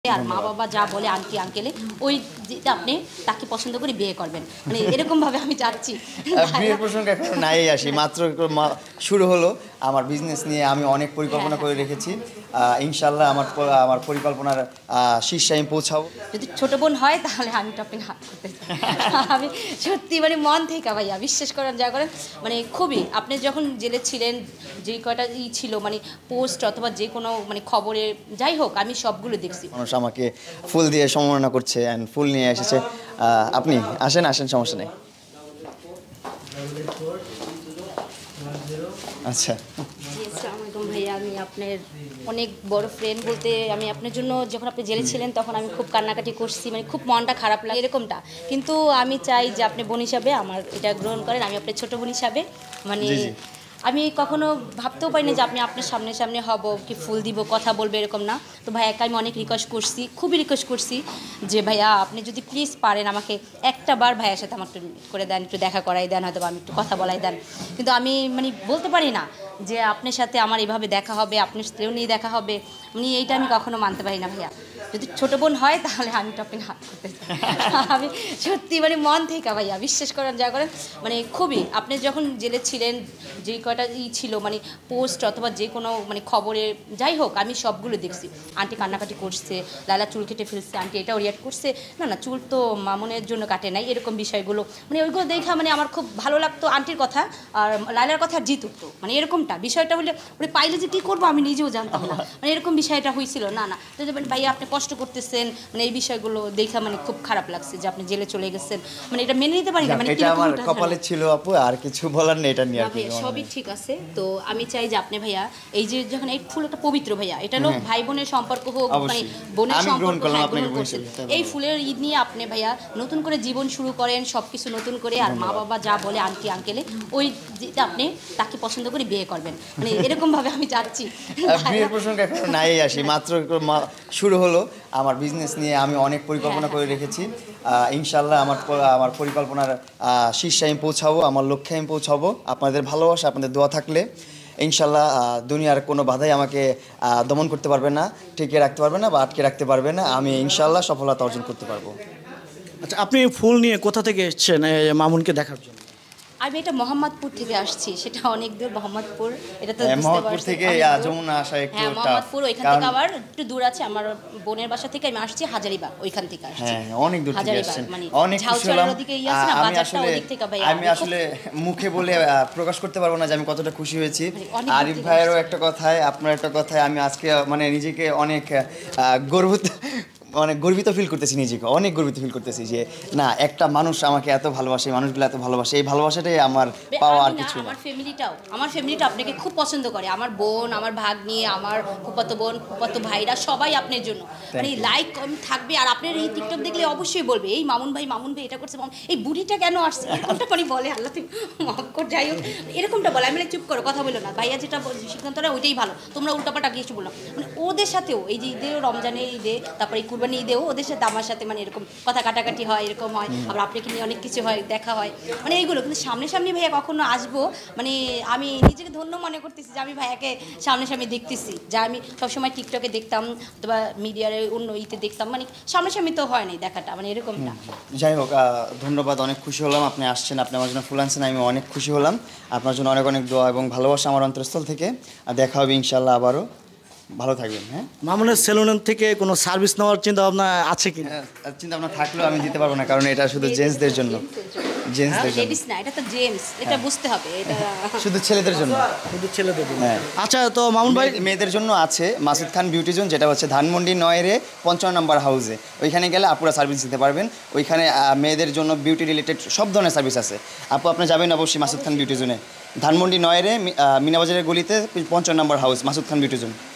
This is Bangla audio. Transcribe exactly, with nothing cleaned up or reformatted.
আর মা বাবা যা বলে আন্টি আঙ্কেলে ওই যেটা আপনি তাকে পছন্দ করে বিয়ে করবেন, মানে এরকম ভাবে আমি যাচ্ছি। বিয়ের প্রসঙ্গ এখন নাই আসি, মাত্র শুরু হলো। আমার বিজনেস নিয়ে আমি অনেক পরিকল্পনা করে রেখেছি। ইনশাল্লাহ আমার আমার পরিকল্পনার শীর্ষে আমি পৌঁছাবো। যদি ছোট বোন হয় তাহলে আমি টপিং হাত করতে আমি সত্যি মানে মন থেকে ভাইয়া বিশ্বাস করেন যা করেন, মানে খুবই আপনি যখন জেলে ছিলেন যে কয়টা ই ছিল মানে পোস্ট অথবা যে কোনো মানে খবরে যাই হোক আমি সবগুলো দেখছি। মানুষ আমাকে ফুল দিয়ে সম্মাননা করছে অ্যান্ড ফুল নিয়ে এসেছে। আপনি আসেন আসেন সমস্যা নেই। আচ্ছা ভাইয়া আমি আপনার অনেক বড় ফ্রেন্ড বলতে আমি আপনার জন্য যখন আপনি জেলে ছিলেন তখন আমি খুব কান্নাকাটি করছি, মানে খুব মনটা খারাপ লাগে এরকমটা, কিন্তু আমি চাই যে আপনি বোন হিসাবে আমার এটা গ্রহণ করেন। আমি আপনার ছোট বোন হিসাবে মানে আমি কখনো ভাবতেও পারি না যে আপনি আপনার সামনে সামনে হব কি ফুল দিব কথা বলবে এরকম না। তো ভাইয়াকে আমি অনেক রিকোয়েস্ট করছি, খুবই রিকোয়েস্ট করছি যে ভাইয়া আপনি যদি প্লিজ পারেন আমাকে একটা বার ভাইয়ের সাথে আমার একটু করে দেন, একটু দেখা করাই দেন, হয়তো আমি একটু কথা বলাই দেন। কিন্তু আমি মানে বলতে পারি না যে আপনার সাথে আমার এভাবে দেখা হবে, আপনার সাথেও নিয়ে দেখা হবে, মানে এইটা আমি কখনো মানতে পারি না ভাইয়া। যদি ছোট বোন হয় তাহলে আমি টপিং হাত করতে আমি সত্যি মানে মন থেকে ভাইয়া বিশ্বাস করেন যা করেন, মানে খুবই আপনি যখন জেলে ছিলেন যে কয়টা ই ছিল মানে পোস্ট অথবা যে কোনো মানে খবরে যাই হোক আমি সবগুলো দেখছি। আন্টি কান্নাকাটি করছে, লালা চুল কেটে ফেলছে, আন্টি এটাও রিয়াক্ট করছে, না না চুল তো মামুনের জন্য কাটে নাই, এরকম বিষয়গুলো মানে ওইগুলো দেখা মানে আমার খুব ভালো লাগতো আন্টির কথা আর লালার কথা জিত উঠতো, মানে এরকমটা বিষয়টা হলে ওই পাইলে যে কী করবো আমি নিজেও জানতাম না, মানে এরকম বিষয়টা হয়েছিল। না না তো ভাইয়া আপনি কষ্ট করতেছেন, মানে এই বিষয়গুলো দেখা মানে খুব খারাপ লাগছে যে আপনি জেলে চলে গেছেন, মানে এটা মেনে নিতে পারি না। মানে এটা আমার কপালে ছিল আপু, আর কিছু বলার নেই এটা নিয়ে। সবই ঠিক আছে, তো আমি চাই যে আপনি ভাইয়া এই যে যখন এই ফুল একটা পবিত্র ভাইয়া, এটা লোক ভাই বোনের সম্পর্ক হোক মানে বোনের সম্পর্ক এই ফুলের ঈদ নিয়ে আপনি ভাইয়া নতুন করে জীবন শুরু করেন, সব কিছু নতুন করে। আর মা বাবা যা বলে আন্টি আঙ্কেলে ওই যেটা আপনি তাকে পছন্দ করে বিয়ে করবেন, মানে এরকম ভাবে আমি যাচ্ছি। বিয়ের প্রসঙ্গ এখন নাই আসি, মাত্র শুরু হলো। আমার বিজনেস নিয়ে আমি অনেক পরিকল্পনা করে রেখেছি। ইনশাল্লাহ আমার আমার পরিকল্পনার শীর্ষে আমি পৌঁছাবো, আমার লক্ষ্যে আমি পৌঁছাবো। আপনাদের ভালোবাসা আপনাদের দোয়া থাকলে ইনশাল্লাহ দুনিয়ার কোনো বাধাই আমাকে দমন করতে পারবে না, টিকে রাখতে পারবে না বা আটকে রাখতে পারবে না। আমি ইনশাল্লাহ সফলতা অর্জন করতে পারবো। আচ্ছা, আপনি ফুল নিয়ে কোথা থেকে এসেছেন মামুনকে দেখার জন্য? আমি এটা মোহাম্মদপুর থেকে আসছি, সেটা অনেক দূর মোহাম্মদপুর, এটা তো মোহাম্মদপুর থেকে যমুনা আসা একটু হ্যাঁ মোহাম্মদপুর ওইখান থেকে আবার একটু দূর আছে। আমার বোনের বাসা থেকে আমি আসছি হাজারিবাগ, ওইখান থেকে আসছি। হ্যাঁ অনেক দূর থেকে আসছেন, মানে অনেক খুশি হলাম। আমি আসলে আমি আসলে মুখে বলে প্রকাশ করতে পারবো না যে আমি কতটা খুশি হয়েছি। আরিফ ভাইয়েরও একটা কথায় আপনার একটা কথায় আমি আজকে মানে নিজেকে অনেক গর্বিত অনেক গর্বিত ফিল করতেছি, নিজেকে অনেক গর্বিত ফিল করতেছি যে না একটা মানুষ আমাকে এত ভালোবাসে, মানুষগুলো এত ভালোবাসে, এই ভালোবাসাটাই আমার পাওয়া আর কিছু না। আমার ফ্যামিলিটাও আমার ফ্যামিলিটা আপনাকে খুব পছন্দ করে, আমার বোন, আমার ভাগ্নি, আমার ফুফাতো বোন, ফুফাতো ভাইরা সবাই আপনার জন্য মানে লাইক থাকবে। আর আপনার এই টিকটক দেখলে অবশ্যই বলবে এই মামুন ভাই মামুন ভাই এটা করছে, এই বুড়িটা কেন আসছে, এরকমটা মানে বলে। আল্লাহ তুমি মাফ কর, যাই হোক এরকমটা বলে। আমি চুপ করো, কথা বলো না, ভাইয়া যেটা সিদ্ধান্ত নেয় ওইটাই ভালো, তোমরা উল্টাপাল্টা কিছু বললাম। মানে ওদের সাথেও এই যে ঈদে রমজানের ঈদে তারপরে কুরবানি ঈদেও ওদের সাথে আমার সাথে মানে এরকম কথা কাটাকাটি হয়, এরকম হয়। আবার আপনাকে নিয়ে অনেক কিছু হয়, দেখা হয়, মানে এইগুলো। কিন্তু সামনে সামনে ভাইয়া কখনো আসবো মানে আমি নিজেকে ধন্য মনে করতেছি যে আমি ভাইয়াকে সামনে সামনে দেখতেছি, যা আমি সবসময় টিকটকে দেখতাম অথবা মিডিয়ার অন্য ইতে দেখতাম, মানে সামনে সামনে তো হয় নাই দেখাটা, মানে এরকমটা। যাই হোক ধন্যবাদ, অনেক খুশি হলাম আপনি আসছেন, আপনি আমার জন্য ফুল আনছেন, আমি অনেক খুশি হলাম। আপনার জন্য অনেক অনেক দোয়া এবং ভালোবাসা আমার অন্তরস্থল থেকে। আর দেখা হবে ইনশাল্লাহ আবারও। ভালো থাকবেন। হ্যাঁ মামুনের সেলুন থেকে কোনো সার্ভিস নেওয়ার চিন্তা ভাবনা আছে কি? চিন্তা ভাবনা থাকলেও আমি দিতে পারবো না, কারণ এটা শুধু জেন্টসদের জন্য। জেন্টসদের জন্য না, এটা তো জেন্টস, এটা বুঝতে হবে, এটা শুধু ছেলেদের জন্য, শুধু ছেলেদের জন্য। হ্যাঁ আচ্ছা, তো মামুন ভাই মেয়েদের জন্য আছে মাসুদ খান বিউটি জোন, যেটা হচ্ছে ধানমন্ডি নয়ের পঞ্চান্ন নম্বর হাউসে। ওইখানে গেলে আপুরা সার্ভিস দিতে পারবেন। ওইখানে মেয়েদের জন্য বিউটি রিলেটেড সব ধরনের সার্ভিস আছে। আপু আপনি যাবেন অবশ্যই মাসুদ খান বিউটি জোনে, ধানমন্ডি নয়ের মিনাবাজারের গলিতে পঞ্চান্ন নম্বর house Masud Khan beauty zone.